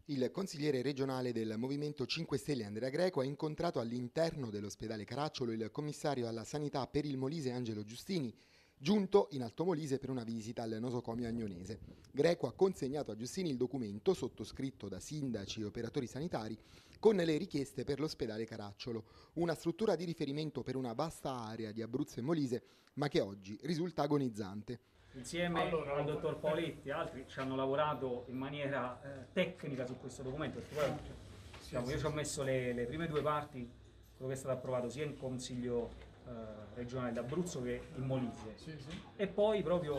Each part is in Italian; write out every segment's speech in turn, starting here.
Il consigliere regionale del Movimento 5 Stelle Andrea Greco ha incontrato all'interno dell'ospedale Caracciolo il commissario alla sanità per il Molise Angelo Giustini, giunto in Alto Molise per una visita al nosocomio agnonese. Greco ha consegnato a Giustini il documento sottoscritto da sindaci e operatori sanitari con le richieste per l'ospedale Caracciolo, una struttura di riferimento per una vasta area di Abruzzo e Molise, ma che oggi risulta agonizzante. Insieme al dottor Paoletti e altri ci hanno lavorato in maniera tecnica su questo documento, perché poi io ci ho messo le prime due parti, quello che è stato approvato sia in Consiglio regionale d'Abruzzo che in Molise, e poi proprio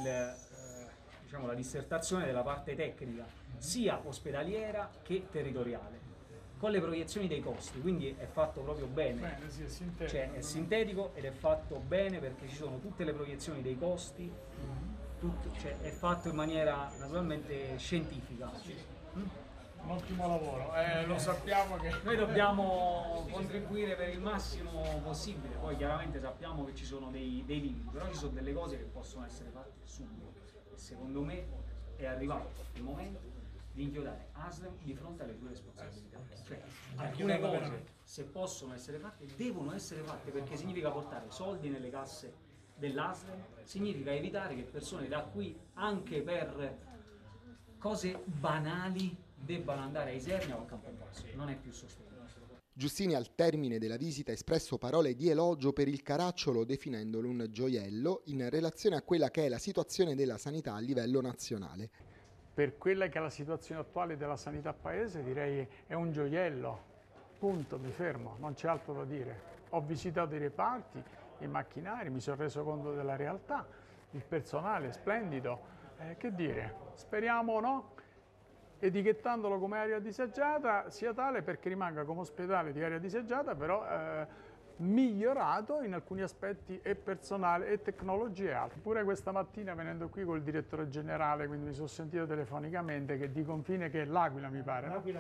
la dissertazione della parte tecnica, sia ospedaliera che territoriale, con le proiezioni dei costi, quindi è fatto proprio bene, sì, è sintetico, cioè è sintetico ed è fatto bene perché ci sono tutte le proiezioni dei costi, cioè è fatto in maniera naturalmente scientifica. Un ottimo lavoro, lo sappiamo che... Noi dobbiamo contribuire per il massimo possibile, poi chiaramente sappiamo che ci sono dei limiti, però ci sono delle cose che possono essere fatte subito e secondo me è arrivato il momento di inchiodare ASLEM di fronte alle sue responsabilità. Cioè, alcune cose, se possono essere fatte, devono essere fatte, perché significa portare soldi nelle casse dell'ASLEM, significa evitare che persone da qui, anche per cose banali, debbano andare a Isernia o a Campobasso. Non è più sostenibile. Giustini al termine della visita ha espresso parole di elogio per il Caracciolo, definendolo un gioiello in relazione a quella che è la situazione della sanità a livello nazionale. Per quella che è la situazione attuale della sanità paese, direi è un gioiello, punto, mi fermo, non c'è altro da dire. Ho visitato i reparti, i macchinari, mi sono reso conto della realtà, il personale è splendido, che dire, speriamo, no? Etichettandolo come area disagiata sia tale perché rimanga come ospedale di area disagiata, però migliorato in alcuni aspetti e personale e tecnologie e altro. Pure questa mattina venendo qui col direttore generale, quindi mi sono sentito telefonicamente, che di confine, che è l'Aquila mi pare, L'Aquila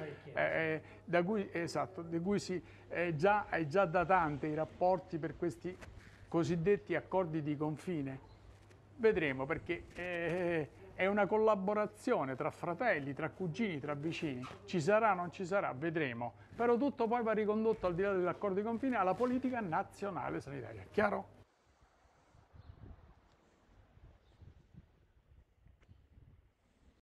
di cui è già datante i rapporti per questi cosiddetti accordi di confine. Vedremo, perché è una collaborazione tra fratelli, tra cugini, tra vicini. Ci sarà, non ci sarà, vedremo. Però tutto poi va ricondotto, al di là dell'accordo di confine, alla politica nazionale sanitaria. Chiaro?